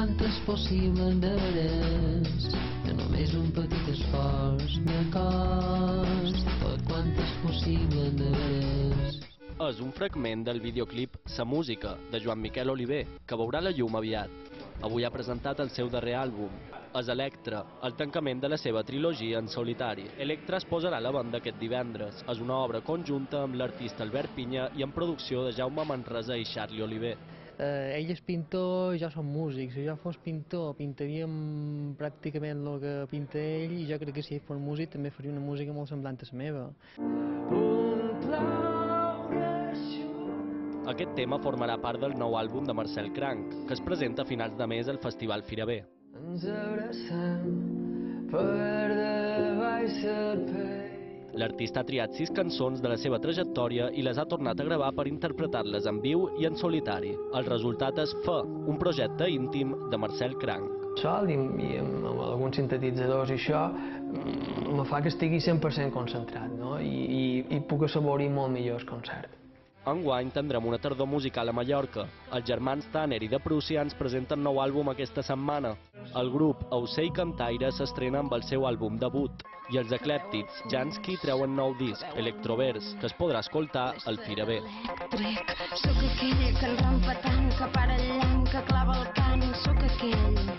quant és possible de veres, que només un petit esforç de cost, tot quant és possible de veres. És un fragment del videoclip Sa música, de Joan Miquel Oliver, que veurà la llum aviat. Avui ha presentat el seu darrer àlbum, És Electra, el tancament de la seva trilogia en solitari. Electra es posarà a la venda aquest divendres. És una obra conjunta amb l'artista Albert Pinya i en producció de Jaume Manresa i Charlie Oliver. Ell és pintor, jo som músic. Si jo fos pintor, pintaríem pràcticament el que pinta ell, i jo crec que si ell fos músic també faria una música molt semblant a la meva. Aquest tema formarà part del nou àlbum de Marcel Cranc, que es presenta a finals de mes al Festival Firaver. Ens abracem per debaix el pell. L'artista ha triat 6 cançons de la seva trajectòria i les ha tornat a gravar per interpretar-les en viu i en solitari. El resultat és Fe, un projecte íntim de Marcel Cranc. Sol i amb alguns sintetitzadors i això me fa que estigui 100% concentrat, no? I puc assaborir molt millor el concert. Enguany tindrem una tardor musical a Mallorca. Els germans Tanner i de Prússia ens presenten nou àlbum aquesta setmana. El grup Aucer i Cantaire s'estrena amb el seu àlbum debut i els eclèptics Jansky treuen nou disc, Electrovers, que es podrà escoltar al Firaver. Sóc aquell que el rompa tant, que para el llamp, que clava el cant, sóc aquell